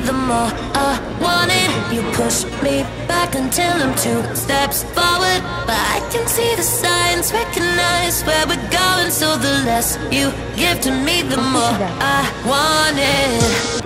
the more I want it. You push me back until I'm 2 steps forward, but I can see the signs, recognize where we're going. So the less you give to me, the more I want it.